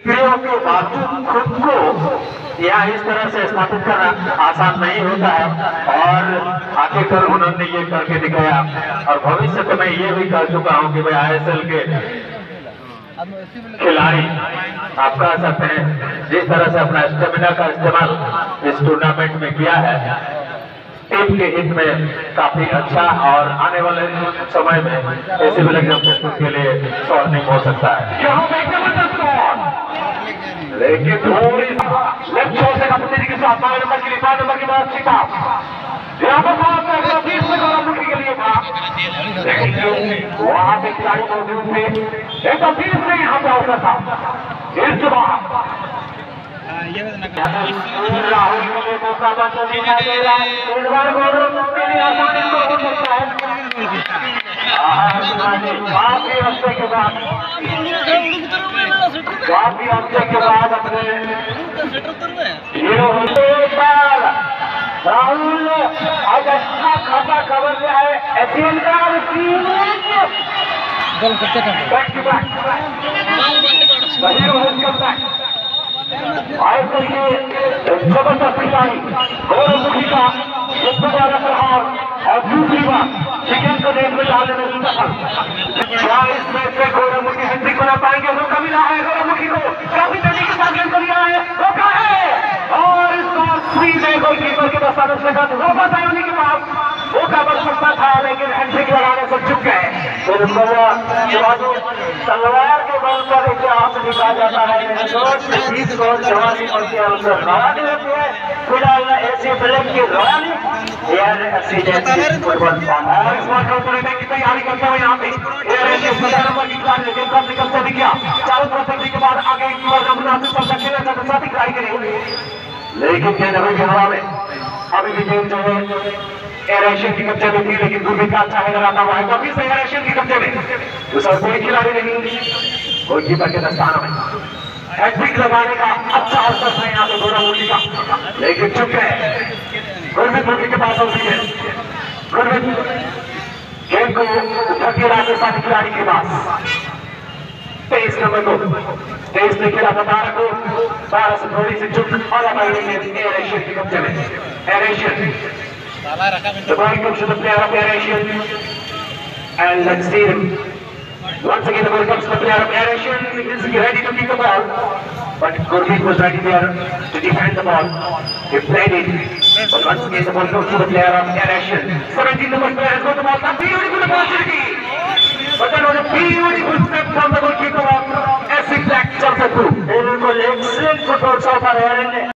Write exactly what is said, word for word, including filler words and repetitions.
क्रियाओं के बावजूद खुद को यहाँ इस तरह से स्थापित करना आसान नहीं होता है और आखिरकार उन्होंने ये करके दिखाया। और भविष्य को मैं ये भी कह चुका हूँ कि भाई आई एस एल के खिलाड़ी आप कह सकते हैं जिस तरह से अपना स्टेमिना का इस्तेमाल इस टूर्नामेंट में किया है, टीम के हित में काफी अच्छा और आने वाले समय में ऐसे ब्लैक के लिए स्वर्णिम हो सकता है। लेकिन थोड़ी लेफ्ट छोर से कंपनी के साथ पांच नंबर के लिए पांच नंबर की बात छिपा यहाँ पर बात है बीस में गौरवमुखी के लिए था, लेकिन वहां पे खिलाड़ी मौजूद थे। एक तो बीस से यहाँ पे अवसर था इस बार राहुल के लिए मौका बचा दिखाई दे रहा है। इस बार गौरवमुखी के लिए आसानी को हो सकता है काफी हफ्ते के बाद काफी हफ्ते के बाद अपने हीरो राहुल आज अच्छा खासा खबर लिया है एशियन का जबरदस्त खिलाड़ी गौरवमुखी का प्रहार और दूसरी बात चिकन को देख में डालने में सफल। क्या इस मैच में गौरवमुखी हैट्रिक बना पाएंगे? मौका मिला है गौरवमुखी को, काफी तेजी के साथ गेंद लिया है, मौका है और इस बार सीधे गोलकीपर के दस्तावेज में मौका था उन्हीं के पास, मौका बन सकता था लेकिन हैट्रिक लगाने से चुक गए। तलवार के बल पर इतिहास लिखा जाता है, जवानी फिलहाल ऐसे ब्लैक की रवानी फुटबॉल की तैयारी करते हुए यहाँ पे निकल से दिखा चारों तरफ देखने के बाद आगे ट्राई करेंगे, लेकिन गेंद अभी भी हवा में, अभी भी गेंद जो है एयर एशियन के कब्जे में थी, लेकिन दूरबीन का अच्छा हेडर आता हुआ है तो अभी से एयर एशियन के कब्जे में। उस कोई खिलाड़ी नहीं गोलकीपर के दस्ताना में हैट्रिक लगाने का अच्छा अवसर था यहाँ पे गौरवमुखी का, लेकिन चुप है गुरमीत मुखी के पास होती है। गुरमीत गेंद को धकेला के साथ खिलाड़ी के पास तेईस नंबर को तेईस ने खेला था बारह को, बारह से थोड़ी सी चुप और एयर एशियन के कब्जे में। Air Asian the ball comes to the player of Air Asian and let's see him. Once again the ball comes to the player of Air Asian, he is ready to kick the ball, but Gurmeet was ready there to defend the ball. He played it, but once again the ball goes to the player of Air Asian. seventeen number player has got the ball, a beautiful opportunity, but that was a beautiful step from the goalkeeper of S C Black Jamshedpur. Excellent football so far here in